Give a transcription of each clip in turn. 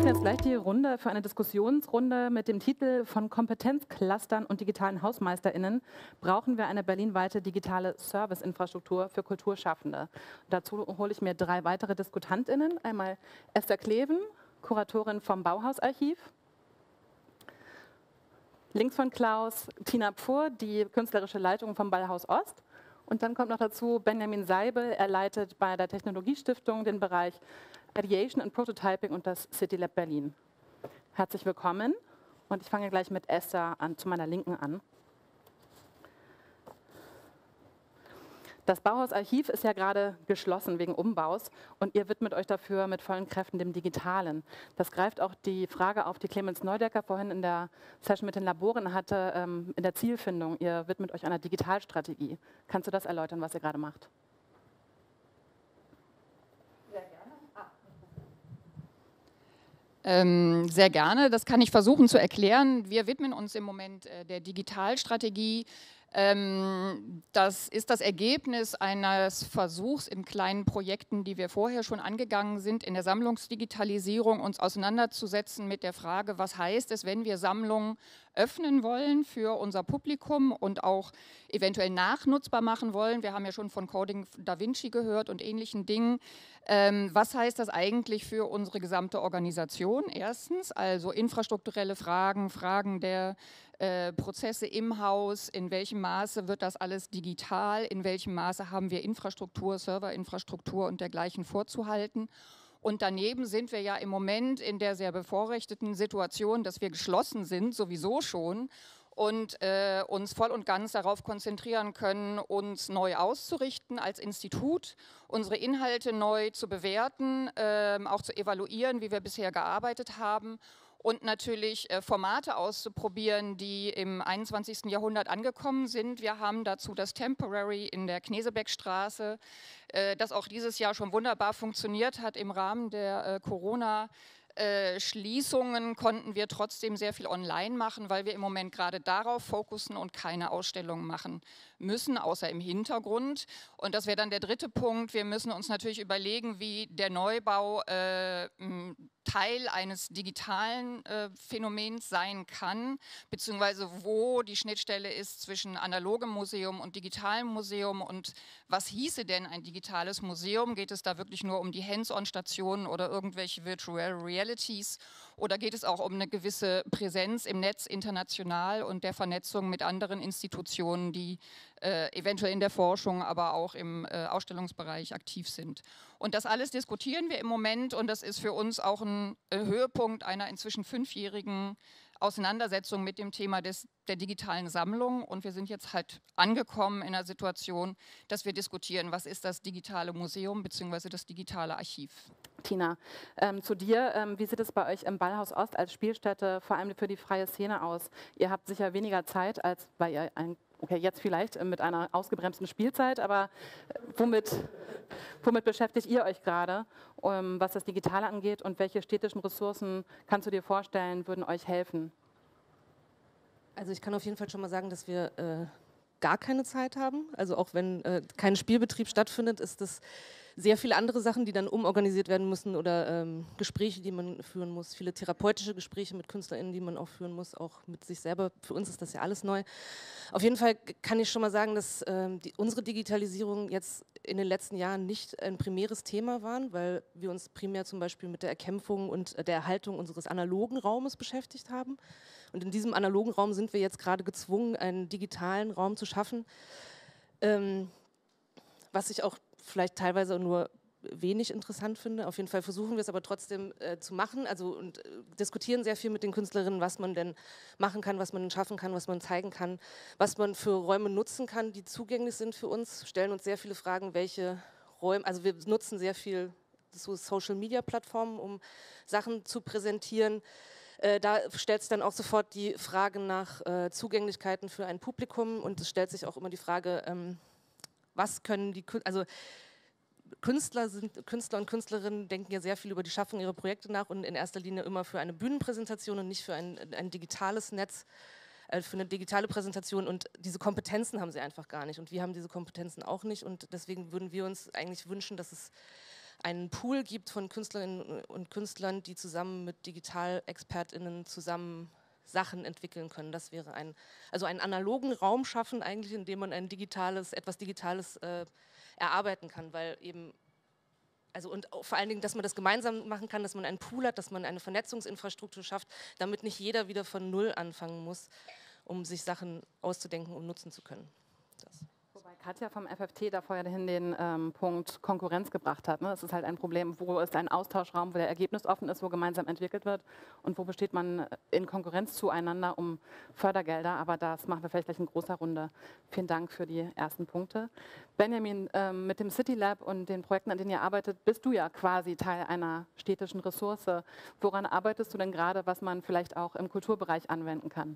jetzt gleich die Runde für eine Diskussionsrunde mit dem Titel „Von Kompetenzclustern und digitalen HausmeisterInnen brauchen wir eine berlinweite digitale Serviceinfrastruktur für Kulturschaffende“. Dazu hole ich mir 3 weitere DiskutantInnen. Einmal Esther Kleven, Kuratorin vom Bauhausarchiv. Links von Klaus Tina Pfuhr, die künstlerische Leitung vom Ballhaus Ost. Und dann kommt noch dazu Benjamin Seibel. Er leitet bei der Technologiestiftung den Bereich Ideation and Prototyping und das City Lab Berlin. Herzlich willkommen. Und ich fange gleich mit Esther zu meiner Linken an. Das Bauhausarchiv ist ja gerade geschlossen wegen Umbaus und ihr widmet euch dafür mit vollen Kräften dem Digitalen. Das greift auch die Frage auf, die Clemens Neudecker vorhin in der Session mit den Laboren hatte, in der Zielfindung. Ihr widmet euch einer Digitalstrategie. Kannst du das erläutern, was ihr gerade macht? Sehr gerne. Sehr gerne, das kann ich versuchen zu erklären. Wir widmen uns im Moment der Digitalstrategie. Das ist das Ergebnis eines Versuchs in kleinen Projekten, die wir vorher schon angegangen sind, in der Sammlungsdigitalisierung uns auseinanderzusetzen mit der Frage, was heißt es, wenn wir Sammlungen öffnen wollen für unser Publikum und auch eventuell nachnutzbar machen wollen. Wir haben ja schon von Coding Da Vinci gehört und ähnlichen Dingen. Was heißt das eigentlich für unsere gesamte Organisation? Erstens, also infrastrukturelle Fragen, Fragen der Prozesse im Haus, in welchem Maße wird das alles digital, in welchem Maße haben wir Infrastruktur, Serverinfrastruktur und dergleichen vorzuhalten. Und daneben sind wir ja im Moment in der sehr bevorrechteten Situation, dass wir geschlossen sind, sowieso schon, und uns voll und ganz darauf konzentrieren können, uns neu auszurichten als Institut, unsere Inhalte neu zu bewerten, auch zu evaluieren, wie wir bisher gearbeitet haben. Und natürlich Formate auszuprobieren, die im 21. Jahrhundert angekommen sind. Wir haben dazu das Temporary in der Knesebeckstraße, das auch dieses Jahr schon wunderbar funktioniert hat. Im Rahmen der Corona-Schließungen konnten wir trotzdem sehr viel online machen, weil wir im Moment gerade darauf fokussen und keine Ausstellungen machen müssen, außer im Hintergrund. Und das wäre dann der dritte Punkt. Wir müssen uns natürlich überlegen, wie der Neubau Teil eines digitalen Phänomens sein kann, beziehungsweise wo die Schnittstelle ist zwischen analogem Museum und digitalem Museum und was hieße denn ein digitales Museum? Geht es da wirklich nur um die Hands-on-Stationen oder irgendwelche Virtual Realities oder geht es auch um eine gewisse Präsenz im Netz international und der Vernetzung mit anderen Institutionen, die eventuell in der Forschung, aber auch im Ausstellungsbereich aktiv sind. Und das alles diskutieren wir im Moment und das ist für uns auch ein Höhepunkt einer inzwischen 5-jährigen Auseinandersetzung mit dem Thema der digitalen Sammlung. Und wir sind jetzt halt angekommen in einer Situation, dass wir diskutieren, was ist das digitale Museum bzw. das digitale Archiv. Tina, zu dir. Wie sieht es bei euch im Ballhaus Ost als Spielstätte vor allem für die freie Szene aus? Ihr habt sicher weniger Zeit, als weil ihr okay, jetzt vielleicht mit einer ausgebremsten Spielzeit, aber womit beschäftigt ihr euch gerade, was das Digitale angeht und welche städtischen Ressourcen kannst du dir vorstellen, würden euch helfen? Also ich kann auf jeden Fall schon mal sagen, dass wir gar keine Zeit haben. Also auch wenn kein Spielbetrieb stattfindet, ist das sehr viele andere Sachen, die dann umorganisiert werden müssen oder Gespräche, die man führen muss, viele therapeutische Gespräche mit KünstlerInnen, die man auch führen muss, auch mit sich selber. Für uns ist das ja alles neu. Auf jeden Fall kann ich schon mal sagen, dass unsere Digitalisierung jetzt in den letzten Jahren nicht ein primäres Thema waren, weil wir uns primär zum Beispiel mit der Erkämpfung und der Erhaltung unseres analogen Raumes beschäftigt haben. Und in diesem analogen Raum sind wir jetzt gerade gezwungen, einen digitalen Raum zu schaffen, was ich auch vielleicht teilweise nur wenig interessant finde. Auf jeden Fall versuchen wir es aber trotzdem zu machen, also und diskutieren sehr viel mit den Künstlerinnen, was man denn machen kann, was man denn schaffen kann, was man zeigen kann, was man für Räume nutzen kann, die zugänglich sind für uns, stellen uns sehr viele Fragen, welche Räume, also wir nutzen sehr viel so Social-Media-Plattformen, um Sachen zu präsentieren. Da stellt sich dann auch sofort die Frage nach Zugänglichkeiten für ein Publikum und es stellt sich auch immer die Frage, was können die, also Künstler und Künstlerinnen denken ja sehr viel über die Schaffung ihrer Projekte nach und in erster Linie immer für eine Bühnenpräsentation und nicht für ein digitales Netz, für eine digitale Präsentation und diese Kompetenzen haben sie einfach gar nicht und wir haben diese Kompetenzen auch nicht und deswegen würden wir uns eigentlich wünschen, dass es einen Pool gibt von Künstlerinnen und Künstlern, die zusammen mit DigitalexpertInnen zusammen Sachen entwickeln können. Das wäre also einen analogen Raum schaffen eigentlich, in dem man etwas Digitales erarbeiten kann, weil eben, also und vor allen Dingen, dass man das gemeinsam machen kann, dass man einen Pool hat, dass man eine Vernetzungsinfrastruktur schafft, damit nicht jeder wieder von Null anfangen muss, um sich Sachen auszudenken, um nutzen zu können. Das. Wobei Katja vom FFT da vorhin den Punkt Konkurrenz gebracht hat. Ne? Es ist halt ein Problem, wo ist ein Austauschraum, wo der Ergebnis offen ist, wo gemeinsam entwickelt wird und wo besteht man in Konkurrenz zueinander um Fördergelder. Aber das machen wir vielleicht gleich in großer Runde. Vielen Dank für die ersten Punkte. Benjamin, mit dem City Lab und den Projekten, an denen ihr arbeitet, bist du ja quasi Teil einer städtischen Ressource. Woran arbeitest du denn gerade, was man vielleicht auch im Kulturbereich anwenden kann?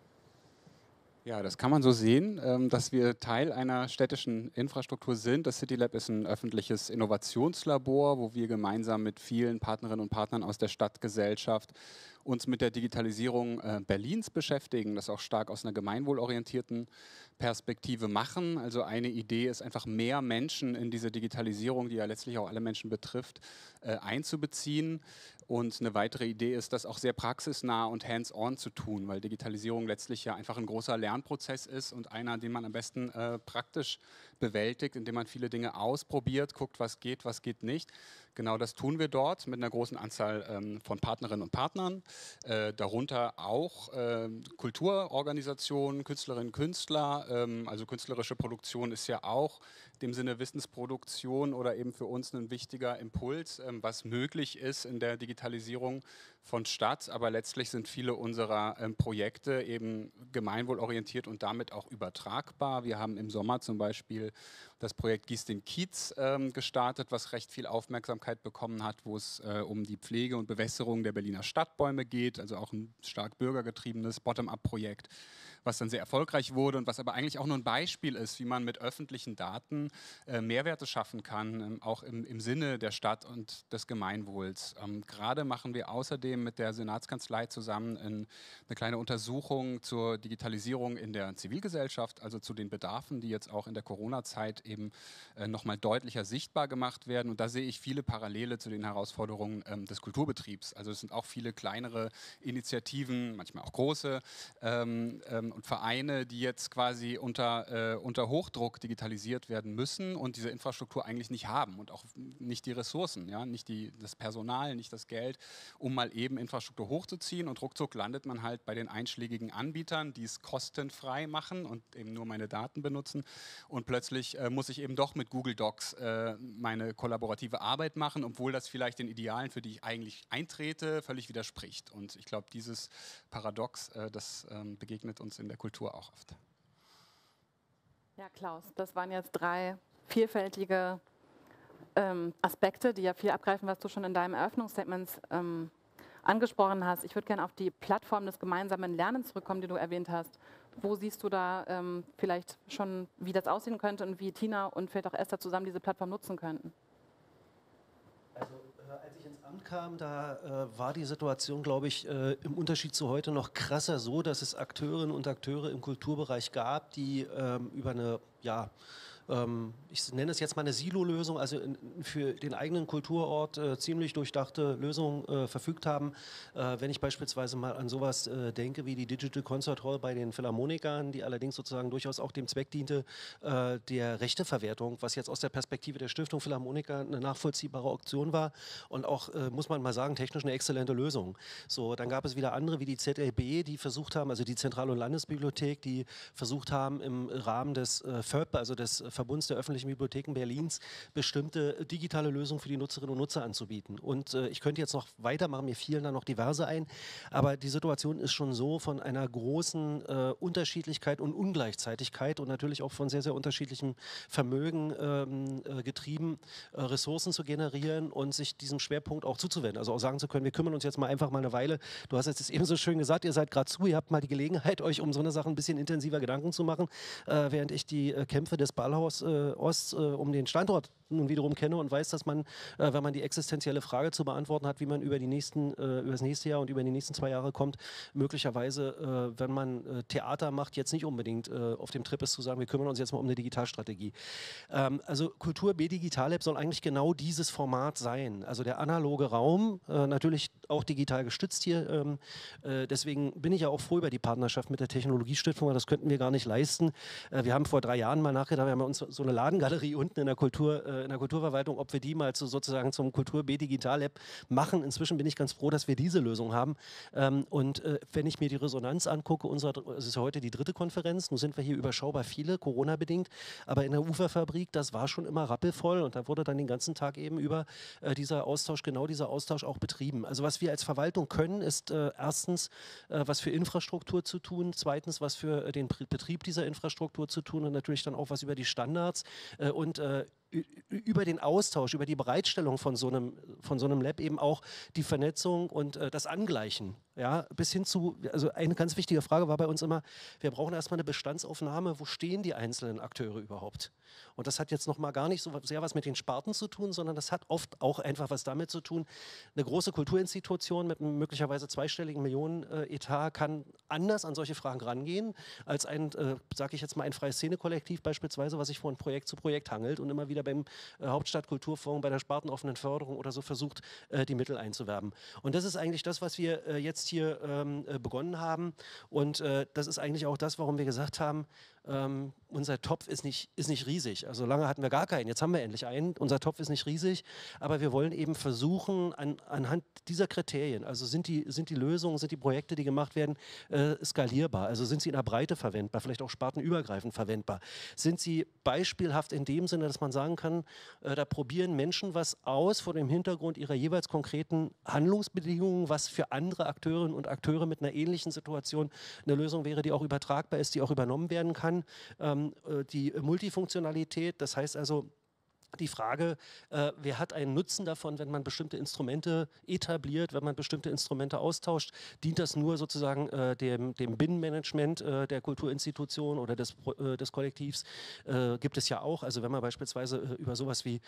Ja, das kann man so sehen, dass wir Teil einer städtischen Infrastruktur sind. Das City Lab ist ein öffentliches Innovationslabor, wo wir gemeinsam mit vielen Partnerinnen und Partnern aus der Stadtgesellschaft uns mit der Digitalisierung Berlins beschäftigen, das auch stark aus einer gemeinwohlorientierten Perspektive machen. Also eine Idee ist einfach, mehr Menschen in diese Digitalisierung, die ja letztlich auch alle Menschen betrifft, einzubeziehen. Und eine weitere Idee ist, das auch sehr praxisnah und hands-on zu tun, weil Digitalisierung letztlich ja einfach ein großer Lernprozess ist und einer, den man am besten praktisch bewältigt, indem man viele Dinge ausprobiert, guckt, was geht nicht. Genau das tun wir dort mit einer großen Anzahl von Partnerinnen und Partnern, darunter auch Kulturorganisationen, Künstlerinnen und Künstler. Also künstlerische Produktion ist ja auch in dem Sinne Wissensproduktion oder eben für uns ein wichtiger Impuls, was möglich ist in der Digitalisierung von Stadt. Aber letztlich sind viele unserer Projekte eben gemeinwohlorientiert und damit auch übertragbar. Wir haben im Sommer zum Beispiel das Projekt Gieß den Kiez gestartet, was recht viel Aufmerksamkeit bekommen hat, wo es um die Pflege und Bewässerung der Berliner Stadtbäume geht, also auch ein stark bürgergetriebenes Bottom-up-Projekt, was dann sehr erfolgreich wurde und was aber eigentlich auch nur ein Beispiel ist, wie man mit öffentlichen Daten Mehrwerte schaffen kann, auch im Sinne der Stadt und des Gemeinwohls. Gerade machen wir außerdem mit der Senatskanzlei zusammen eine kleine Untersuchung zur Digitalisierung in der Zivilgesellschaft, also zu den Bedarfen, die jetzt auch in der Corona-Zeit eben nochmal deutlicher sichtbar gemacht werden. Und da sehe ich viele Parallele zu den Herausforderungen des Kulturbetriebs. Also es sind auch viele kleinere Initiativen, manchmal auch große und Vereine, die jetzt quasi unter Hochdruck digitalisiert werden müssen und diese Infrastruktur eigentlich nicht haben und auch nicht die Ressourcen, ja? Nicht das Personal, nicht das Geld, um mal eben Infrastruktur hochzuziehen, und ruckzuck landet man halt bei den einschlägigen Anbietern, die es kostenfrei machen und eben nur meine Daten benutzen, und plötzlich muss ich eben doch mit Google Docs meine kollaborative Arbeit machen, obwohl das vielleicht den Idealen, für die ich eigentlich eintrete, völlig widerspricht. Und ich glaube, dieses Paradox, das begegnet uns in der Kultur auch oft. Ja, Klaus, das waren jetzt 3 vielfältige Aspekte, die ja viel abgreifen, was du schon in deinem Eröffnungsstatement angesprochen hast. Ich würde gerne auf die Plattform des gemeinsamen Lernens zurückkommen, die du erwähnt hast. Wo siehst du da vielleicht schon, wie das aussehen könnte und wie Tina und vielleicht auch Esther zusammen diese Plattform nutzen könnten? Also als ich ins Amt kam, da war die Situation, glaube ich, im Unterschied zu heute noch krasser so, dass es Akteurinnen und Akteure im Kulturbereich gab, die über eine, ja, ich nenne es jetzt mal eine Silo-Lösung, also für den eigenen Kulturort ziemlich durchdachte Lösungen verfügt haben. Wenn ich beispielsweise mal an sowas denke wie die Digital Concert Hall bei den Philharmonikern, die allerdings sozusagen durchaus auch dem Zweck diente, der Rechteverwertung, was jetzt aus der Perspektive der Stiftung Philharmoniker eine nachvollziehbare Option war und auch, muss man mal sagen, technisch eine exzellente Lösung. So, dann gab es wieder andere wie die ZLB, die versucht haben, also die Zentral- und Landesbibliothek, die versucht haben, im Rahmen des FÖB, also des Verbunds der öffentlichen Bibliotheken Berlins, bestimmte digitale Lösungen für die Nutzerinnen und Nutzer anzubieten. Und ich könnte jetzt noch weitermachen, mir fielen da noch diverse ein, aber die Situation ist schon so von einer großen Unterschiedlichkeit und Ungleichzeitigkeit und natürlich auch von sehr, sehr unterschiedlichem Vermögen getrieben, Ressourcen zu generieren und sich diesem Schwerpunkt auch zuzuwenden. Also auch sagen zu können, wir kümmern uns jetzt mal einfach mal eine Weile. Du hast jetzt eben so schön gesagt, ihr seid gerade zu, ihr habt mal die Gelegenheit, euch um so eine Sache ein bisschen intensiver Gedanken zu machen, während ich die Kämpfe des Ballhaus Ost um den Standort nun wiederum kenne und weiß, dass man, wenn man die existenzielle Frage zu beantworten hat, wie man über das nächste Jahr und über die nächsten 2 Jahre kommt, möglicherweise, wenn man Theater macht, jetzt nicht unbedingt auf dem Trip ist zu sagen, wir kümmern uns jetzt mal um eine Digitalstrategie. Also Kultur B-Digital Lab soll eigentlich genau dieses Format sein. Also der analoge Raum, natürlich auch digital gestützt hier. Deswegen bin ich ja auch froh über die Partnerschaft mit der Technologiestiftung, weil das könnten wir gar nicht leisten. Wir haben vor 3 Jahren mal nachgedacht, wir haben uns so eine Ladengalerie unten in der Kulturverwaltung, ob wir die mal sozusagen zum Kultur B-Digital Lab machen. Inzwischen bin ich ganz froh, dass wir diese Lösung haben. Und wenn ich mir die Resonanz angucke, es ist ja heute die 3. Konferenz, nun sind wir hier überschaubar viele, Corona-bedingt, aber in der Uferfabrik, das war schon immer rappelvoll und da wurde dann den ganzen Tag eben über dieser Austausch auch betrieben. Also was wir als Verwaltung können, ist erstens, was für Infrastruktur zu tun, zweitens, was für den Betrieb dieser Infrastruktur zu tun und natürlich dann auch was über die Standards und über den Austausch, über die Bereitstellung von so einem Lab eben auch die Vernetzung und das Angleichen. Ja, bis hin zu, also eine ganz wichtige Frage war bei uns immer, wir brauchen erstmal eine Bestandsaufnahme, wo stehen die einzelnen Akteure überhaupt? Und das hat jetzt nochmal gar nicht so sehr was mit den Sparten zu tun, sondern das hat oft auch einfach was damit zu tun, eine große Kulturinstitution mit einem möglicherweise zweistelligen Millionen-Etat kann anders an solche Fragen rangehen, als sage ich jetzt mal, ein freies Szene-Kollektiv beispielsweise, was sich von Projekt zu Projekt hangelt und immer wieder beim Hauptstadtkulturfonds, bei der spartenoffenen Förderung oder so versucht, die Mittel einzuwerben. Und das ist eigentlich das, was wir jetzt hier begonnen haben und das ist eigentlich auch das, warum wir gesagt haben, unser Topf ist nicht riesig. Also lange hatten wir gar keinen, jetzt haben wir endlich einen. Unser Topf ist nicht riesig, aber wir wollen eben versuchen, anhand dieser Kriterien, also sind die Lösungen, sind die Projekte, die gemacht werden, skalierbar? Also sind sie in der Breite verwendbar, vielleicht auch spartenübergreifend verwendbar? Sind sie beispielhaft in dem Sinne, dass man sagen kann, da probieren Menschen was aus vor dem Hintergrund ihrer jeweils konkreten Handlungsbedingungen, was für andere Akteurinnen und Akteure mit einer ähnlichen Situation eine Lösung wäre, die auch übertragbar ist, die auch übernommen werden kann. Die Multifunktionalität, das heißt also die Frage, wer hat einen Nutzen davon, wenn man bestimmte Instrumente etabliert, wenn man bestimmte Instrumente austauscht, dient das nur sozusagen dem Binnenmanagement der Kulturinstitution oder des Kollektivs, gibt es ja auch, also wenn man beispielsweise über sowas wie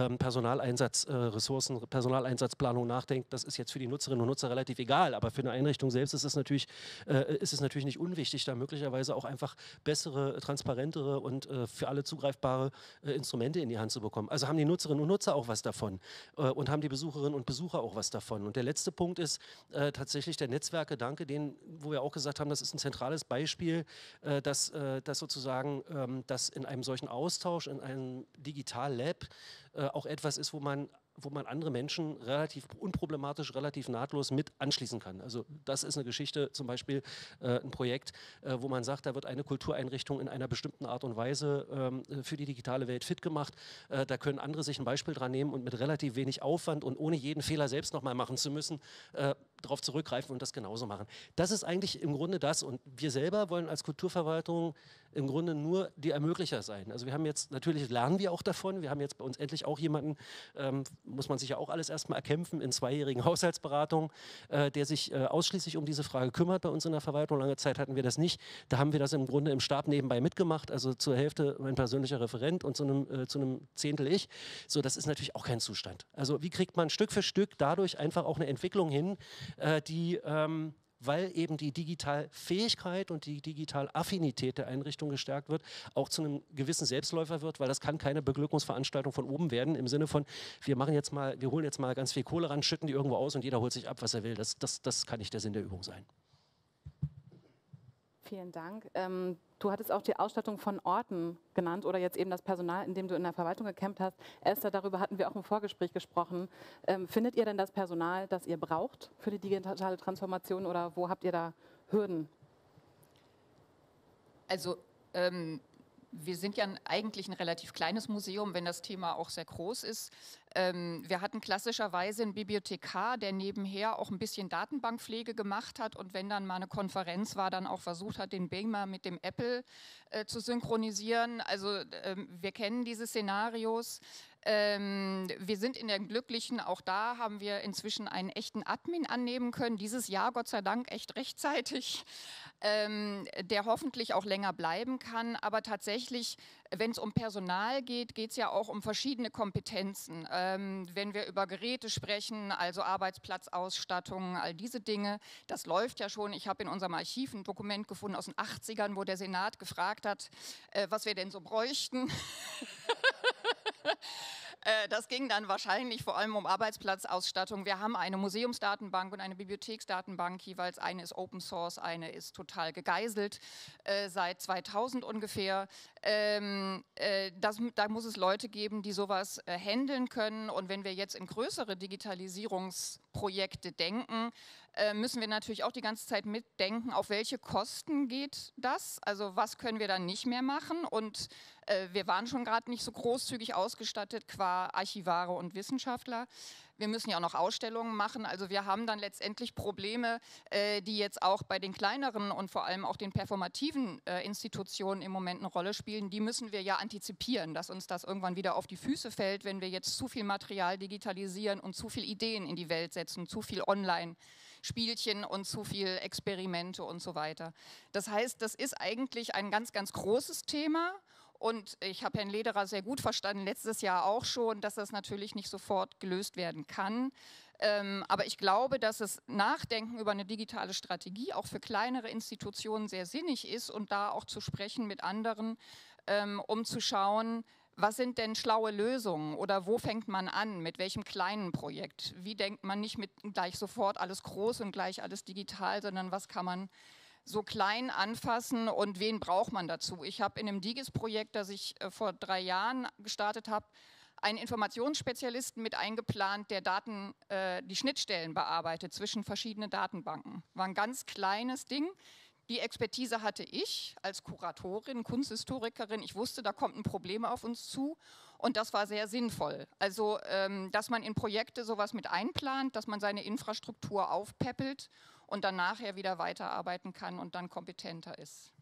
Personaleinsatzplanung nachdenkt, das ist jetzt für die Nutzerinnen und Nutzer relativ egal, aber für eine Einrichtung selbst ist es natürlich nicht unwichtig, da möglicherweise auch einfach bessere, transparentere und für alle zugreifbare Instrumente in die Hand zu bekommen. Also haben die Nutzerinnen und Nutzer auch was davon und haben die Besucherinnen und Besucher auch was davon. Und der letzte Punkt ist tatsächlich der Netzwerkgedanke, wo wir auch gesagt haben, das ist ein zentrales Beispiel, dass sozusagen dass in einem solchen Austausch, in einem Digital-Lab auch etwas ist, wo man andere Menschen relativ unproblematisch, relativ nahtlos mit anschließen kann. Also das ist eine Geschichte, zum Beispiel ein Projekt, wo man sagt, da wird eine Kultureinrichtung in einer bestimmten Art und Weise für die digitale Welt fit gemacht. Da können andere sich ein Beispiel dran nehmen und mit relativ wenig Aufwand und ohne jeden Fehler selbst nochmal machen zu müssen, darauf zurückgreifen und das genauso machen. Das ist eigentlich im Grunde das und wir selber wollen als Kulturverwaltung im Grunde nur die Ermöglicher sein. Also wir haben jetzt, natürlich lernen wir auch davon, wir haben jetzt bei uns endlich auch jemanden, muss man sich ja auch alles erstmal erkämpfen, in 2-jährigen Haushaltsberatungen, der sich ausschließlich um diese Frage kümmert bei uns in der Verwaltung. Lange Zeit hatten wir das nicht. Da haben wir das im Grunde im Stab nebenbei mitgemacht, also zur Hälfte mein persönlicher Referent und zu einem Zehntel ich. So, das ist natürlich auch kein Zustand. Also wie kriegt man Stück für Stück dadurch einfach auch eine Entwicklung hin, die weil eben die Digitalfähigkeit und die Digitalaffinität der Einrichtung gestärkt wird, auch zu einem gewissen Selbstläufer wird, weil das kann keine Beglückungsveranstaltung von oben werden, im Sinne von, wir holen jetzt mal ganz viel Kohle ran, schütten die irgendwo aus und jeder holt sich ab, was er will. Das kann nicht der Sinn der Übung sein. Vielen Dank. Du hattest auch die Ausstattung von Orten genannt oder jetzt eben das Personal, in dem du in der Verwaltung gekämpft hast. Esther, darüber hatten wir auch im Vorgespräch gesprochen. Findet ihr denn das Personal, das ihr braucht für die digitale Transformation oder wo habt ihr da Hürden? Also wir sind ja eigentlich ein relativ kleines Museum, wenn das Thema auch sehr groß ist. Wir hatten klassischerweise einen Bibliothekar, der nebenher auch ein bisschen Datenbankpflege gemacht hat und wenn dann mal eine Konferenz war, dann auch versucht hat, den Beamer mit dem Apple zu synchronisieren. Also wir kennen diese Szenarios. Wir sind in der glücklichen, auch da haben wir inzwischen einen echten Admin annehmen können. Dieses Jahr, Gott sei Dank, echt rechtzeitig. der hoffentlich auch länger bleiben kann. Aber tatsächlich, wenn es um Personal geht, geht es ja auch um verschiedene Kompetenzen. Wenn wir über Geräte sprechen, also Arbeitsplatzausstattung, all diese Dinge, das läuft ja schon. Ich habe in unserem Archiv ein Dokument gefunden aus den 80ern, wo der Senat gefragt hat, was wir denn so bräuchten. Das ging dann wahrscheinlich vor allem um Arbeitsplatzausstattung. Wir haben eine Museumsdatenbank und eine Bibliotheksdatenbank, jeweils eine ist Open Source, eine ist total gegeißelt, seit 2000 ungefähr. Da muss es Leute geben, die sowas handeln können. Und wenn wir jetzt in größere Digitalisierungsprojekte denken, müssen wir natürlich auch die ganze Zeit mitdenken, auf welche Kosten geht das? Also was können wir dann nicht mehr machen? Und wir waren schon gerade nicht so großzügig ausgestattet qua Archivare und Wissenschaftler. Wir müssen ja auch noch Ausstellungen machen. Also wir haben dann letztendlich Probleme, die jetzt auch bei den kleineren und vor allem auch den performativen Institutionen im Moment eine Rolle spielen. Die müssen wir ja antizipieren, dass uns das irgendwann wieder auf die Füße fällt, wenn wir jetzt zu viel Material digitalisieren und zu viel Ideen in die Welt setzen, zu viel Online-Spielchen und zu viel Experimente und so weiter. Das heißt, das ist eigentlich ein ganz, ganz großes Thema. Und ich habe Herrn Lederer sehr gut verstanden, letztes Jahr auch schon, dass das natürlich nicht sofort gelöst werden kann. Aber ich glaube, dass das Nachdenken über eine digitale Strategie auch für kleinere Institutionen sehr sinnig ist und da auch zu sprechen mit anderen, um zu schauen, was sind denn schlaue Lösungen oder wo fängt man an, mit welchem kleinen Projekt? Wie denkt man nicht mit gleich sofort alles groß und gleich alles digital, sondern was kann man so klein anfassen und wen braucht man dazu? Ich habe in einem DIGIS-Projekt, das ich vor 3 Jahren gestartet habe, einen Informationsspezialisten mit eingeplant, der die Schnittstellen bearbeitet zwischen verschiedenen Datenbanken. War ein ganz kleines Ding. Die Expertise hatte ich als Kuratorin, Kunsthistorikerin. Ich wusste, da kommt ein Problem auf uns zu und das war sehr sinnvoll. Also, dass man in Projekte sowas mit einplant, dass man seine Infrastruktur aufpäppelt und dann nachher wieder weiterarbeiten kann und dann kompetenter ist.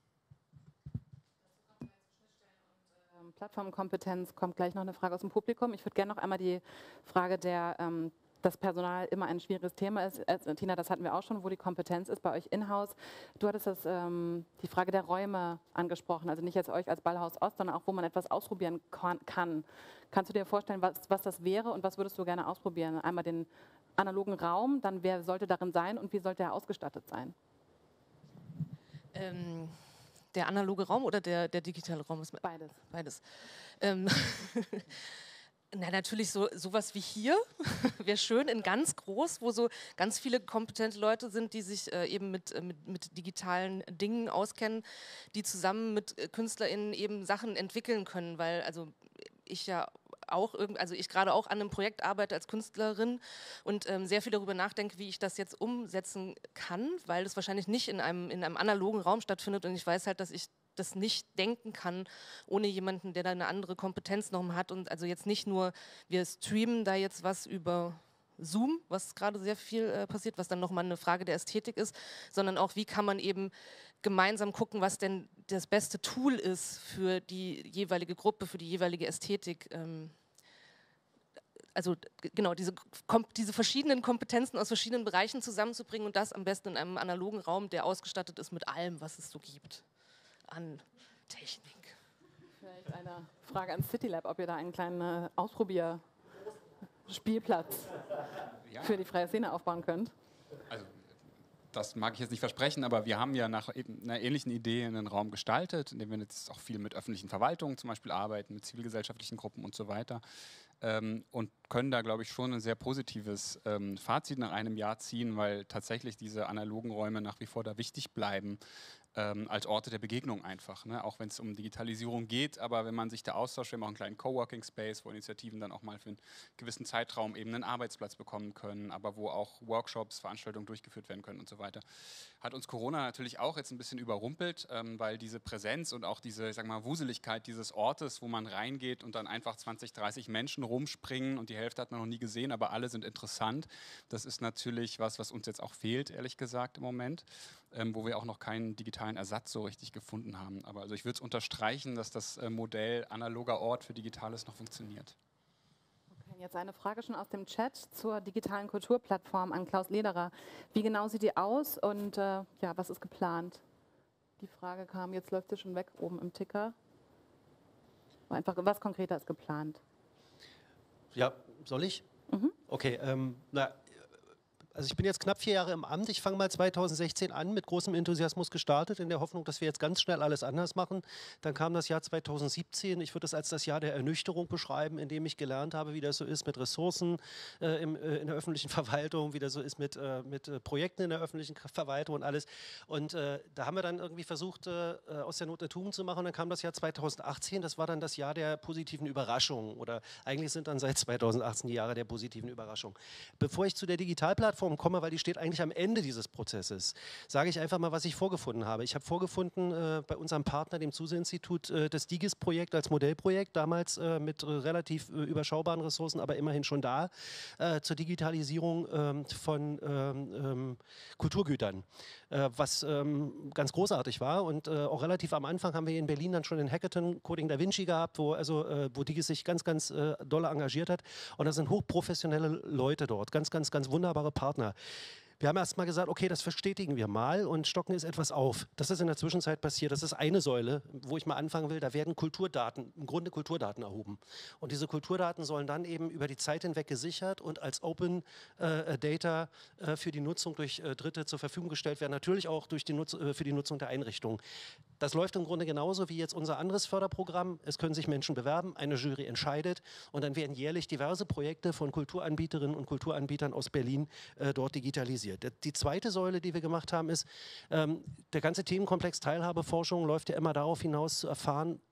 Plattformkompetenz kommt gleich noch eine Frage aus dem Publikum. Ich würde gerne noch einmal die Frage das Personal immer ein schwieriges Thema ist. Tina, das hatten wir auch schon, wo die Kompetenz ist bei euch in-house. Du hattest die Frage der Räume angesprochen, also nicht jetzt euch als Ballhaus Ost, sondern auch, wo man etwas ausprobieren kann. Kannst du dir vorstellen, was das wäre und was würdest du gerne ausprobieren? Einmal den analogen Raum, dann wer sollte darin sein und wie sollte er ausgestattet sein? Der analoge Raum oder der digitale Raum? Beides. Beides. Na, natürlich sowas wie hier wäre schön, in ganz groß, wo so ganz viele kompetente Leute sind, die sich eben mit digitalen Dingen auskennen, die zusammen mit KünstlerInnen eben Sachen entwickeln können, weil also ich ja auch ich gerade auch an einem Projekt arbeite als Künstlerin und sehr viel darüber nachdenke, wie ich das jetzt umsetzen kann, weil das wahrscheinlich nicht in einem analogen Raum stattfindet und ich weiß halt, dass ich das nicht denken kann, ohne jemanden, der da eine andere Kompetenz noch hat und also jetzt nicht nur, wir streamen da jetzt was über Zoom, was gerade sehr viel passiert, was dann nochmal eine Frage der Ästhetik ist, sondern auch, wie kann man eben gemeinsam gucken, was denn das beste Tool ist für die jeweilige Gruppe, für die jeweilige Ästhetik. Also genau, diese verschiedenen Kompetenzen aus verschiedenen Bereichen zusammenzubringen und das am besten in einem analogen Raum, der ausgestattet ist mit allem, was es so gibt an Technik. Vielleicht eine Frage an CityLab, ob ihr da einen kleinen Ausprobierspielplatz für die freie Szene aufbauen könnt. Also, das mag ich jetzt nicht versprechen, aber wir haben ja nach einer ähnlichen Idee einen Raum gestaltet, in dem wir jetzt auch viel mit öffentlichen Verwaltungen zum Beispiel arbeiten, mit zivilgesellschaftlichen Gruppen und so weiter. Und können da, glaube ich, schon ein sehr positives Fazit nach einem Jahr ziehen, weil tatsächlich diese analogen Räume nach wie vor da wichtig bleiben, als Orte der Begegnung einfach, ne? Auch wenn es um Digitalisierung geht, aber wenn man sich da austauscht, wir haben auch einen kleinen Coworking Space, wo Initiativen dann auch mal für einen gewissen Zeitraum eben einen Arbeitsplatz bekommen können, aber wo auch Workshops, Veranstaltungen durchgeführt werden können und so weiter. Hat uns Corona natürlich auch jetzt ein bisschen überrumpelt, weil diese Präsenz und auch diese, ich sag mal, Wuseligkeit dieses Ortes, wo man reingeht und dann einfach 20, 30 Menschen rumspringen und die Hälfte hat man noch nie gesehen, aber alle sind interessant. Das ist natürlich was uns jetzt auch fehlt, ehrlich gesagt, im Moment, wo wir auch noch keinen digitalen Ersatz so richtig gefunden haben. Aber also ich würde es unterstreichen, dass das Modell analoger Ort für Digitales noch funktioniert. Okay, jetzt eine Frage schon aus dem Chat zur digitalen Kulturplattform an Klaus Lederer. Wie genau sieht die aus und ja, was ist geplant? Die Frage kam, jetzt läuft sie schon weg oben im Ticker. Einfach, was konkreter ist geplant? Ja, soll ich? Okay, also ich bin jetzt knapp 4 Jahre im Amt. Ich fange mal 2016 an, mit großem Enthusiasmus gestartet, in der Hoffnung, dass wir jetzt ganz schnell alles anders machen. Dann kam das Jahr 2017. Ich würde es als das Jahr der Ernüchterung beschreiben, in dem ich gelernt habe, wie das so ist mit Ressourcen in der öffentlichen Verwaltung, wie das so ist mit Projekten in der öffentlichen Verwaltung und alles. Und da haben wir dann irgendwie versucht, aus der Not eine Tugend zu machen. Und dann kam das Jahr 2018. Das war dann das Jahr der positiven Überraschungen. Oder eigentlich sind dann seit 2018 die Jahre der positiven Überraschungen. Bevor ich zu der Digitalplattform komme, weil die steht eigentlich am Ende dieses Prozesses, sage ich einfach mal, was ich vorgefunden habe. Ich habe vorgefunden bei unserem Partner, dem SUSE-Institut, das DIGIS-Projekt als Modellprojekt, damals mit relativ überschaubaren Ressourcen, aber immerhin schon da, zur Digitalisierung von Kulturgütern, was ganz großartig war. Und auch relativ am Anfang haben wir in Berlin dann schon den Hackathon Coding Da Vinci gehabt, wo DIGIS sich ganz, ganz doll engagiert hat. Und da sind hochprofessionelle Leute dort, ganz, ganz, ganz wunderbare Partner. Wir haben erst mal gesagt, okay, das verstetigen wir mal und stocken es etwas auf. Das ist in der Zwischenzeit passiert. Das ist eine Säule, wo ich mal anfangen will. Da werden Kulturdaten, im Grunde Kulturdaten erhoben. Und diese Kulturdaten sollen dann eben über die Zeit hinweg gesichert und als Open Data für die Nutzung durch Dritte zur Verfügung gestellt werden. Natürlich auch durch für die Nutzung der Einrichtungen. Das läuft im Grunde genauso wie jetzt unser anderes Förderprogramm. Es können sich Menschen bewerben, eine Jury entscheidet und dann werden jährlich diverse Projekte von Kulturanbieterinnen und Kulturanbietern aus Berlin dort digitalisiert. Die zweite Säule, die wir gemacht haben, ist, der ganze Themenkomplex Teilhabeforschung läuft ja immer darauf hinaus zu erfahren,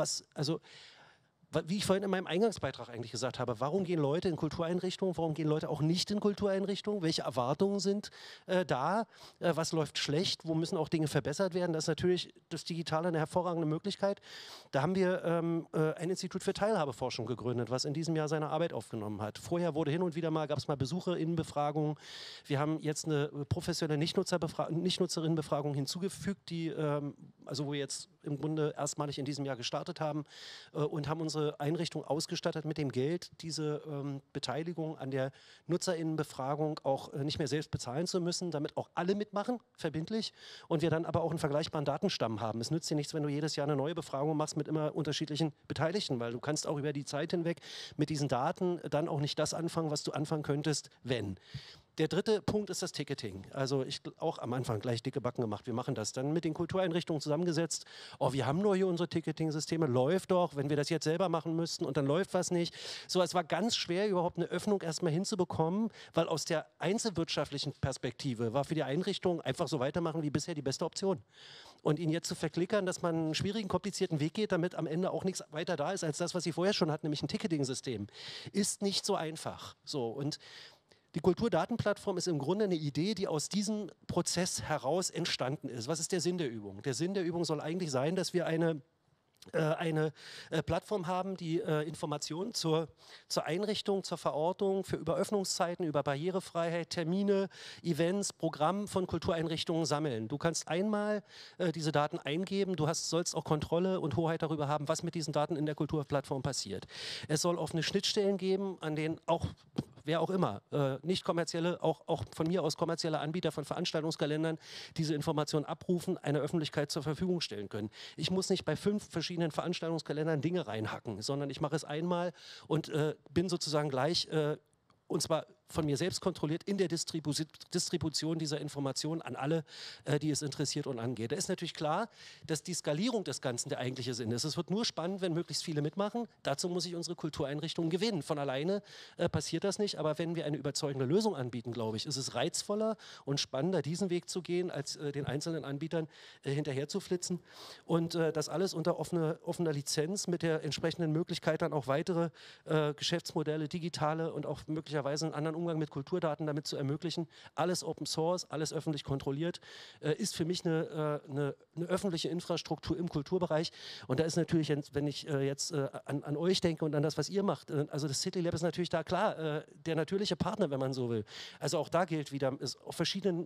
wie ich vorhin in meinem Eingangsbeitrag eigentlich gesagt habe, warum gehen Leute in Kultureinrichtungen, warum gehen Leute auch nicht in Kultureinrichtungen, welche Erwartungen sind da, was läuft schlecht, wo müssen auch Dinge verbessert werden. Das ist natürlich das Digitale eine hervorragende Möglichkeit. Da haben wir ein Institut für Teilhabeforschung gegründet, was in diesem Jahr seine Arbeit aufgenommen hat. Vorher wurde hin und wieder mal, gab es mal BesucherInnenbefragungen. Wir haben jetzt eine professionelle Nichtnutzerinnenbefragung hinzugefügt, wo wir jetzt im Grunde erstmalig in diesem Jahr gestartet haben und haben unsere Einrichtung ausgestattet mit dem Geld, diese Beteiligung an der NutzerInnenbefragung auch nicht mehr selbst bezahlen zu müssen, damit auch alle mitmachen, verbindlich, und wir dann aber auch einen vergleichbaren Datenstamm haben. Es nützt dir nichts, wenn du jedes Jahr eine neue Befragung machst mit immer unterschiedlichen Beteiligten, weil du kannst auch über die Zeit hinweg mit diesen Daten dann auch nicht das anfangen, was du anfangen könntest, wenn. Der dritte Punkt ist das Ticketing. Also ich auch am Anfang gleich dicke Backen gemacht. Wir machen das dann mit den Kultureinrichtungen zusammengesetzt. Oh, wir haben nur hier unsere Ticketing-Systeme, läuft doch, wenn wir das jetzt selber machen müssten und dann läuft was nicht. So, es war ganz schwer, überhaupt eine Öffnung erstmal hinzubekommen, weil aus der einzelwirtschaftlichen Perspektive war für die Einrichtung einfach so weitermachen wie bisher die beste Option. Und ihn jetzt zu verklickern, dass man einen schwierigen, komplizierten Weg geht, damit am Ende auch nichts weiter da ist als das, was sie vorher schon hatten, nämlich ein Ticketing-System, ist nicht so einfach. So, und die Kulturdatenplattform ist im Grunde eine Idee, die aus diesem Prozess heraus entstanden ist. Was ist der Sinn der Übung? Der Sinn der Übung soll eigentlich sein, dass wir eine Plattform haben, die Informationen zur Einrichtung, zur Verortung, für Überöffnungszeiten, über Barrierefreiheit, Termine, Events, Programm von Kultureinrichtungen sammeln. Du kannst einmal diese Daten eingeben, sollst auch Kontrolle und Hoheit darüber haben, was mit diesen Daten in der Kulturplattform passiert. Es soll offene Schnittstellen geben, an denen auch wer auch immer, nicht kommerzielle, auch von mir aus kommerzielle Anbieter von Veranstaltungskalendern diese Informationen abrufen, einer Öffentlichkeit zur Verfügung stellen können. Ich muss nicht bei 5 verschiedenen Veranstaltungskalendern Dinge reinhacken, sondern ich mache es einmal und bin sozusagen gleich, und zwar von mir selbst kontrolliert, in der Distribution dieser Informationen an alle, die es interessiert und angeht. Da ist natürlich klar, dass die Skalierung des Ganzen der eigentliche Sinn ist. Es wird nur spannend, wenn möglichst viele mitmachen. Dazu muss ich unsere Kultureinrichtungen gewinnen. Von alleine passiert das nicht, aber wenn wir eine überzeugende Lösung anbieten, glaube ich, ist es reizvoller und spannender, diesen Weg zu gehen, als den einzelnen Anbietern hinterher zu flitzen. Und das alles unter offener Lizenz mit der entsprechenden Möglichkeit, dann auch weitere Geschäftsmodelle, digitale und auch möglicherweise einen anderen Umgang mit Kulturdaten damit zu ermöglichen. Alles Open Source, alles öffentlich kontrolliert, ist für mich eine öffentliche Infrastruktur im Kulturbereich. Und da ist natürlich, wenn ich jetzt an euch denke und an das, was ihr macht, also das City Lab ist natürlich da klar, der natürliche Partner, wenn man so will. Also auch da gilt wieder, ist auf verschiedenen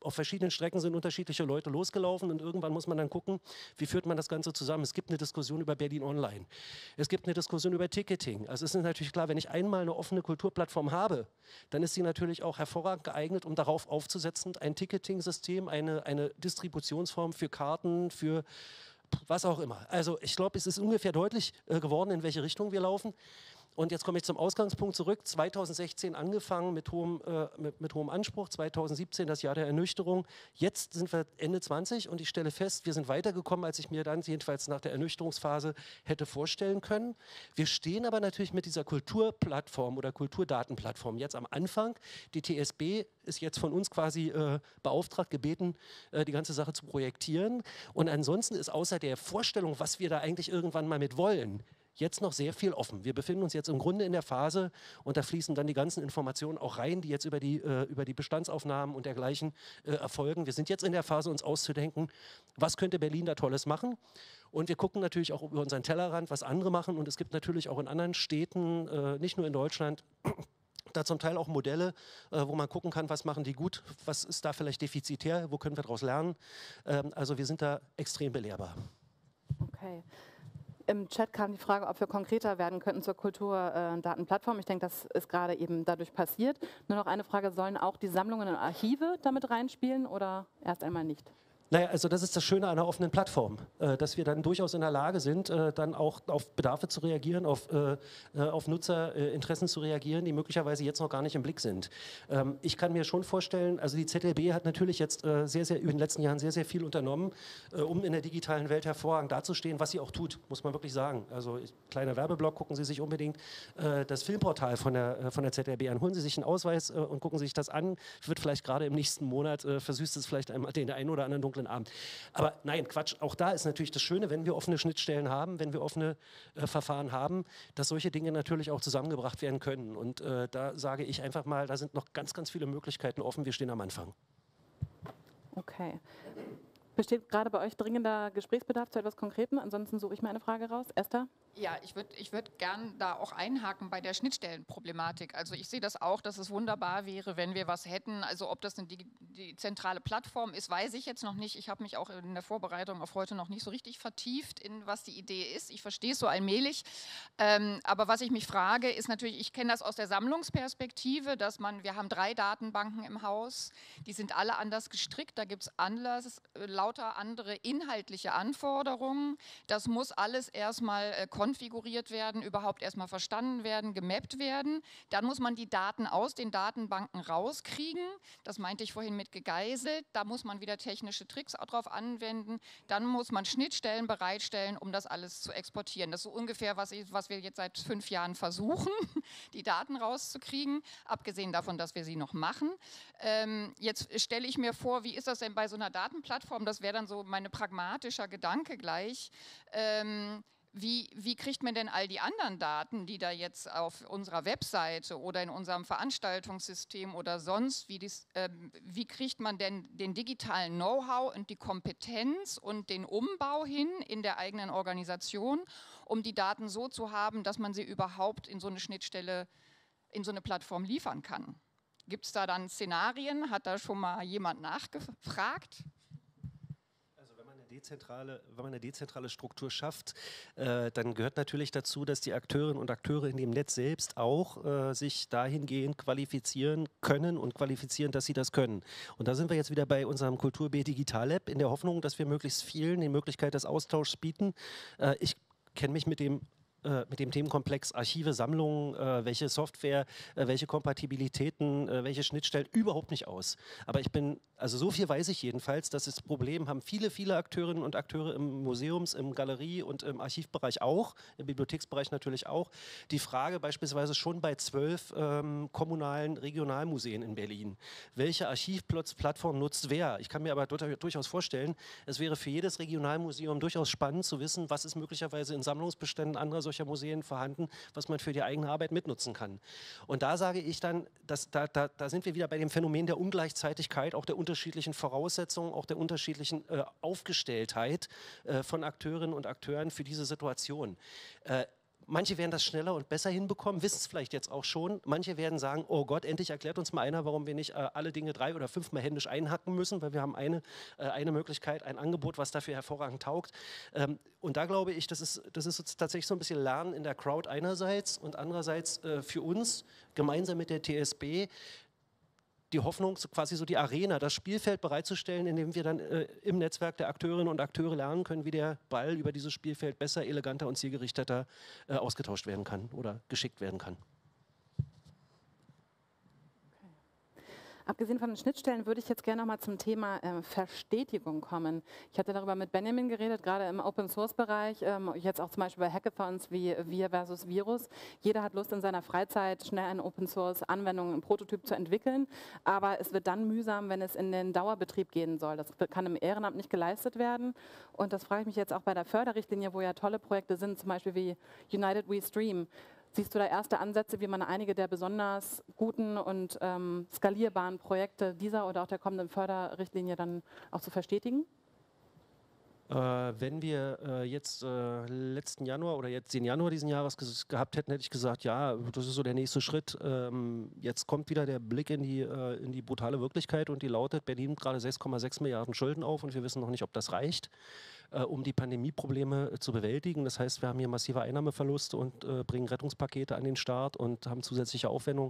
auf verschiedenen Strecken sind unterschiedliche Leute losgelaufen und irgendwann muss man dann gucken, wie führt man das Ganze zusammen. Es gibt eine Diskussion über Berlin Online. Es gibt eine Diskussion über Ticketing. Also es ist natürlich klar, wenn ich einmal eine offene Kulturplattform habe, dann ist sie natürlich auch hervorragend geeignet, um darauf aufzusetzen, ein Ticketing-System, eine Distributionsform für Karten, für was auch immer. Also ich glaube, es ist ungefähr deutlich geworden, in welche Richtung wir laufen. Und jetzt komme ich zum Ausgangspunkt zurück. 2016 angefangen mit hohem Anspruch, 2017 das Jahr der Ernüchterung. Jetzt sind wir Ende 20 und ich stelle fest, wir sind weitergekommen, als ich mir dann jedenfalls nach der Ernüchterungsphase hätte vorstellen können. Wir stehen aber natürlich mit dieser Kulturplattform oder Kulturdatenplattform jetzt am Anfang. Die TSB ist jetzt von uns quasi beauftragt, gebeten, die ganze Sache zu projektieren. Und ansonsten ist außer der Vorstellung, was wir da eigentlich irgendwann mal mit wollen, jetzt noch sehr viel offen. Wir befinden uns jetzt im Grunde in der Phase und da fließen dann die ganzen Informationen auch rein, die jetzt über die Bestandsaufnahmen und dergleichen erfolgen. Wir sind jetzt in der Phase, uns auszudenken, was könnte Berlin da Tolles machen. Und wir gucken natürlich auch über unseren Tellerrand, was andere machen. Und es gibt natürlich auch in anderen Städten, nicht nur in Deutschland, da zum Teil auch Modelle, wo man gucken kann, was machen die gut, was ist da vielleicht defizitär, wo können wir daraus lernen. Also wir sind da extrem belehrbar. Okay. Im Chat kam die Frage, ob wir konkreter werden könnten zur Kulturdatenplattform. Ich denke, das ist gerade eben dadurch passiert. Nur noch eine Frage, sollen auch die Sammlungen und Archive damit reinspielen oder erst einmal nicht? Naja, also das ist das Schöne an einer offenen Plattform, dass wir dann durchaus in der Lage sind, dann auch auf Bedarfe zu reagieren, auf Nutzerinteressen zu reagieren, die möglicherweise jetzt noch gar nicht im Blick sind. Ich kann mir schon vorstellen, also die ZLB hat natürlich jetzt in den letzten Jahren sehr, sehr viel unternommen, um in der digitalen Welt hervorragend dazustehen, was sie auch tut, muss man wirklich sagen. Also kleiner Werbeblock, gucken Sie sich unbedingt das Filmportal von der ZLB an. Holen Sie sich einen Ausweis und gucken Sie sich das an. Wird vielleicht gerade im nächsten Monat, versüßt es vielleicht einmal den einen oder anderen dunklen Abend. Aber nein, Quatsch, auch da ist natürlich das Schöne, wenn wir offene Schnittstellen haben, wenn wir offene Verfahren haben, dass solche Dinge natürlich auch zusammengebracht werden können. Und da sage ich einfach mal, da sind noch ganz, ganz viele Möglichkeiten offen. Wir stehen am Anfang. Okay. Besteht gerade bei euch dringender Gesprächsbedarf zu etwas Konkretem? Ansonsten suche ich mir eine Frage raus. Esther? Ja, ich würd gern da auch einhaken bei der Schnittstellenproblematik. Also ich sehe das auch, dass es wunderbar wäre, wenn wir was hätten. Also ob das die zentrale Plattform ist, weiß ich jetzt noch nicht. Ich habe mich auch in der Vorbereitung auf heute noch nicht so richtig vertieft in, was die Idee ist. Ich verstehe es so allmählich. Aber was ich mich frage, ist natürlich, ich kenne das aus der Sammlungsperspektive, dass wir haben 3 Datenbanken im Haus, die sind alle anders gestrickt. Da gibt es lauter andere inhaltliche Anforderungen. Das muss alles erstmal konfiguriert werden, überhaupt erstmal verstanden werden, gemappt werden. Dann muss man die Daten aus den Datenbanken rauskriegen. Das meinte ich vorhin mit gegeißelt. Da muss man wieder technische Tricks drauf anwenden. Dann muss man Schnittstellen bereitstellen, um das alles zu exportieren. Das ist so ungefähr, was wir jetzt seit 5 Jahren versuchen, die Daten rauszukriegen, abgesehen davon, dass wir sie noch machen. Jetzt stelle ich mir vor, wie ist das denn bei so einer Datenplattform? Das wäre dann so mein pragmatischer Gedanke gleich. Wie kriegt man denn all die anderen Daten, die da jetzt auf unserer Webseite oder in unserem Veranstaltungssystem oder sonst, wie kriegt man denn den digitalen Know-how und die Kompetenz und den Umbau hin in der eigenen Organisation, um die Daten so zu haben, dass man sie überhaupt in so eine Schnittstelle, in so eine Plattform liefern kann? Gibt es da dann Szenarien? Hat da schon mal jemand nachgefragt? Wenn man eine dezentrale Struktur schafft, dann gehört natürlich dazu, dass die Akteurinnen und Akteure in dem Netz selbst auch sich dahingehend qualifizieren können und qualifizieren, dass sie das können. Und da sind wir jetzt wieder bei unserem Kultur-B Digital Lab in der Hoffnung, dass wir möglichst vielen die Möglichkeit des Austauschs bieten. Ich kenne mich mit dem Themenkomplex Archive, Sammlungen, welche Software, welche Kompatibilitäten, welche Schnittstellen überhaupt nicht aus. Aber also so viel weiß ich jedenfalls, dass das Problem haben viele Akteurinnen und Akteure im Museums-, im Galerie- und im Archivbereich auch, im Bibliotheksbereich natürlich auch. Die Frage beispielsweise schon bei 12 kommunalen Regionalmuseen in Berlin. Welche Archivplattform nutzt wer? Ich kann mir aber durchaus vorstellen, es wäre für jedes Regionalmuseum durchaus spannend zu wissen, was ist möglicherweise in Sammlungsbeständen anderer solcher Museen vorhanden, was man für die eigene Arbeit mitnutzen kann. Und da sage ich dann, da sind wir wieder bei dem Phänomen der Ungleichzeitigkeit, auch der unterschiedlichen Voraussetzungen, auch der unterschiedlichen Aufgestelltheit von Akteurinnen und Akteuren für diese Situation. Manche werden das schneller und besser hinbekommen, wissen es vielleicht jetzt auch schon. Manche werden sagen, oh Gott, endlich erklärt uns mal einer, warum wir nicht alle Dinge 3 oder 5 Mal händisch einhacken müssen, weil wir haben eine Möglichkeit, ein Angebot, was dafür hervorragend taugt. Und da glaube ich, das ist tatsächlich so ein bisschen Lernen in der Crowd einerseits und andererseits für uns gemeinsam mit der TSB die Hoffnung, so quasi so die Arena, das Spielfeld bereitzustellen, in dem wir dann im Netzwerk der Akteurinnen und Akteure lernen können, wie der Ball über dieses Spielfeld besser, eleganter und zielgerichteter ausgetauscht werden kann oder geschickt werden kann. Abgesehen von den Schnittstellen würde ich jetzt gerne noch mal zum Thema Verstetigung kommen. Ich hatte darüber mit Benjamin geredet, gerade im Open-Source-Bereich, jetzt auch zum Beispiel bei Hackathons wie Wir versus Virus. Jeder hat Lust in seiner Freizeit schnell eine Open-Source-Anwendung, einen Prototyp zu entwickeln, aber es wird dann mühsam, wenn es in den Dauerbetrieb gehen soll. Das kann im Ehrenamt nicht geleistet werden und das frage ich mich jetzt auch bei der Förderrichtlinie, wo ja tolle Projekte sind, zum Beispiel wie United We Stream. Siehst du da erste Ansätze, wie man einige der besonders guten und skalierbaren Projekte dieser oder auch der kommenden Förderrichtlinie dann auch zu verstetigen? Wenn wir jetzt letzten Januar oder jetzt den Januar diesen Jahres gehabt hätten, hätte ich gesagt, ja, das ist so der nächste Schritt. Jetzt kommt wieder der Blick in die brutale Wirklichkeit und die lautet, Berlin nimmt gerade 6,6 Milliarden Schulden auf und wir wissen noch nicht, ob das reicht, um die Pandemieprobleme zu bewältigen. Das heißt, wir haben hier massive Einnahmeverluste und bringen Rettungspakete an den Start und haben zusätzliche Aufwendungen.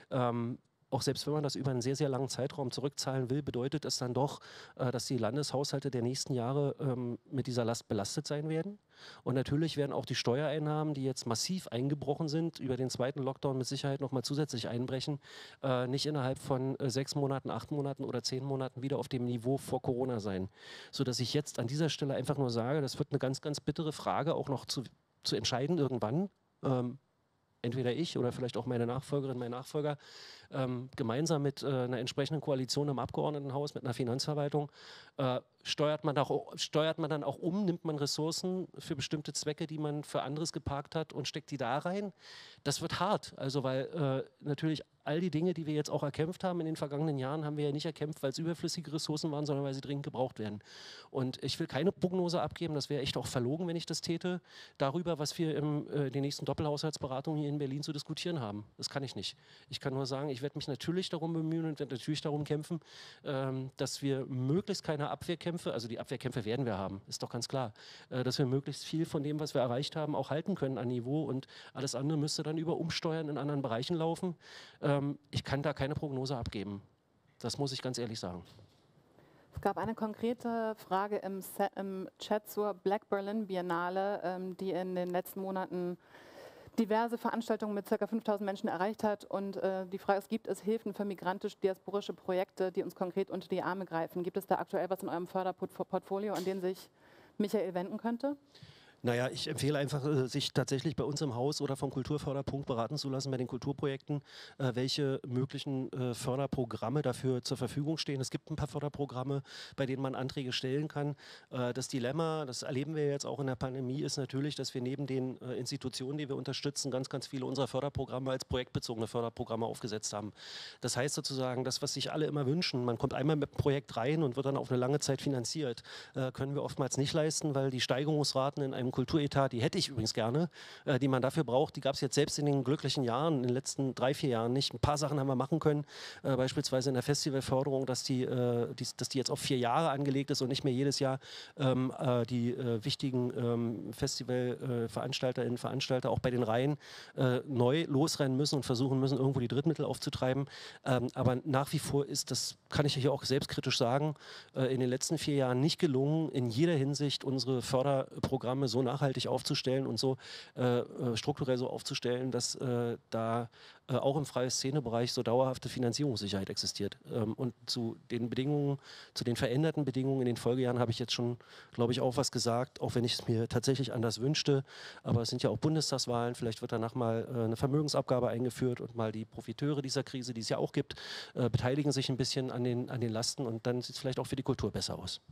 Auch selbst wenn man das über einen sehr, sehr langen Zeitraum zurückzahlen will, bedeutet es dann doch, dass die Landeshaushalte der nächsten Jahre mit dieser Last belastet sein werden. Und natürlich werden auch die Steuereinnahmen, die jetzt massiv eingebrochen sind, über den zweiten Lockdown mit Sicherheit nochmal zusätzlich einbrechen, nicht innerhalb von 6 Monaten, 8 Monaten oder 10 Monaten wieder auf dem Niveau vor Corona sein. Sodass ich jetzt an dieser Stelle einfach nur sage, das wird eine ganz, ganz bittere Frage, auch noch zu entscheiden irgendwann. Entweder ich oder vielleicht auch meine Nachfolgerin, mein Nachfolger, gemeinsam mit einer entsprechenden Koalition im Abgeordnetenhaus, mit einer Finanzverwaltung, steuert man dann auch um, nimmt man Ressourcen für bestimmte Zwecke, die man für anderes geparkt hat und steckt die da rein. Das wird hart, also weil natürlich all die Dinge, die wir jetzt auch erkämpft haben in den vergangenen Jahren, haben wir ja nicht erkämpft, weil es überflüssige Ressourcen waren, sondern weil sie dringend gebraucht werden. Und ich will keine Prognose abgeben, das wäre echt auch verlogen, wenn ich das täte, darüber, was wir in den nächsten Doppelhaushaltsberatungen hier in Berlin zu diskutieren haben. Das kann ich nicht. Ich kann nur sagen, ich werde mich natürlich darum bemühen und werde natürlich darum kämpfen, dass wir möglichst keine Abwehrkämpfe, also die Abwehrkämpfe werden wir haben, ist doch ganz klar, dass wir möglichst viel von dem, was wir erreicht haben, auch halten können an Niveau und alles andere müsste dann über Umsteuern in anderen Bereichen laufen. Ich kann da keine Prognose abgeben. Das muss ich ganz ehrlich sagen. Es gab eine konkrete Frage im Chat zur Black Berlin Biennale, die in den letzten Monaten diverse Veranstaltungen mit ca. 5000 Menschen erreicht hat. Und die Frage ist, gibt es Hilfen für migrantisch-diasporische Projekte, die uns konkret unter die Arme greifen? Gibt es da aktuell was in eurem Förderportfolio, an den sich Michael wenden könnte? Naja, ich empfehle einfach, sich tatsächlich bei uns im Haus oder vom Kulturförderpunkt beraten zu lassen bei den Kulturprojekten, welche möglichen Förderprogramme dafür zur Verfügung stehen. Es gibt ein paar Förderprogramme, bei denen man Anträge stellen kann. Das Dilemma, das erleben wir jetzt auch in der Pandemie, ist natürlich, dass wir neben den Institutionen, die wir unterstützen, ganz, ganz viele unserer Förderprogramme als projektbezogene Förderprogramme aufgesetzt haben. Das heißt sozusagen, das, was sich alle immer wünschen, man kommt einmal mit einem Projekt rein und wird dann auf eine lange Zeit finanziert, können wir oftmals nicht leisten, weil die Steigerungsraten in einem Kulturetat, die hätte ich übrigens gerne, die man dafür braucht, die gab es jetzt selbst in den glücklichen Jahren, in den letzten 3, 4 Jahren nicht. Ein paar Sachen haben wir machen können, beispielsweise in der Festivalförderung, dass die jetzt auf 4 Jahre angelegt ist und nicht mehr jedes Jahr die wichtigen Festivalveranstalterinnen und Veranstalter auch bei den Reihen neu losrennen müssen und versuchen müssen, irgendwo die Drittmittel aufzutreiben. Aber nach wie vor ist, das kann ich hier auch selbstkritisch sagen, in den letzten 4 Jahren nicht gelungen, in jeder Hinsicht unsere Förderprogramme so nachhaltig aufzustellen und so strukturell so aufzustellen, dass da auch im freien Szenebereich so dauerhafte Finanzierungssicherheit existiert. Und zu den Bedingungen, zu den veränderten Bedingungen in den Folgejahren habe ich jetzt schon, glaube ich, auch was gesagt, auch wenn ich es mir tatsächlich anders wünschte. Aber es sind ja auch Bundestagswahlen, vielleicht wird danach mal eine Vermögensabgabe eingeführt und mal die Profiteure dieser Krise, die es ja auch gibt, beteiligen sich ein bisschen an den Lasten und dann sieht es vielleicht auch für die Kultur besser aus.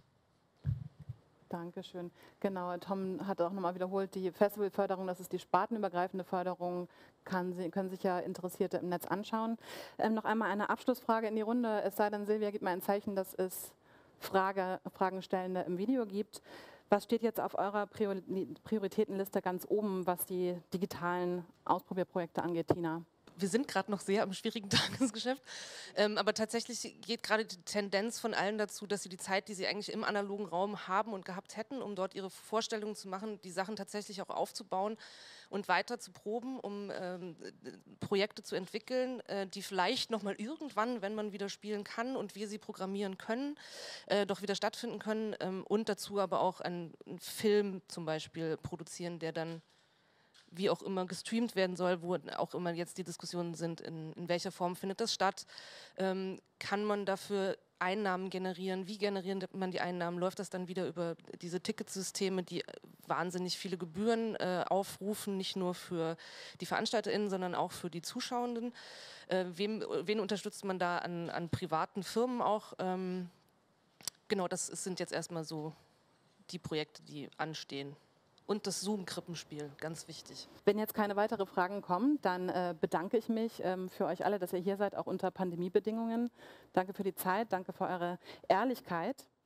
Dankeschön. Genau, Tom hat auch nochmal wiederholt, die Festivalförderung, das ist die spartenübergreifende Förderung, können sich ja Interessierte im Netz anschauen. Noch einmal eine Abschlussfrage in die Runde, es sei denn, Silvia gibt mir ein Zeichen, dass es Fragenstellende im Video gibt. Was steht jetzt auf eurer Prioritätenliste ganz oben, was die digitalen Ausprobierprojekte angeht, Tina? Wir sind gerade noch sehr am schwierigen Tagesgeschäft, aber tatsächlich geht gerade die Tendenz von allen dazu, dass sie die Zeit, die sie eigentlich im analogen Raum haben und gehabt hätten, um dort ihre Vorstellungen zu machen, die Sachen tatsächlich auch aufzubauen und weiter zu proben, um Projekte zu entwickeln, die vielleicht nochmal irgendwann, wenn man wieder spielen kann und wir sie programmieren können, doch wieder stattfinden können und dazu aber auch einen Film zum Beispiel produzieren, der dann wie auch immer gestreamt werden soll, wo auch immer jetzt die Diskussionen sind, in welcher Form findet das statt, kann man dafür Einnahmen generieren, wie generiert man die Einnahmen, läuft das dann wieder über diese Ticketsysteme, die wahnsinnig viele Gebühren aufrufen, nicht nur für die VeranstalterInnen, sondern auch für die Zuschauenden. Wen unterstützt man da an privaten Firmen auch? Genau, das sind jetzt erstmal so die Projekte, die anstehen. Und das Zoom-Krippenspiel, ganz wichtig. Wenn jetzt keine weiteren Fragen kommen, dann bedanke ich mich für euch alle, dass ihr hier seid, auch unter Pandemiebedingungen. Danke für die Zeit, danke für eure Ehrlichkeit.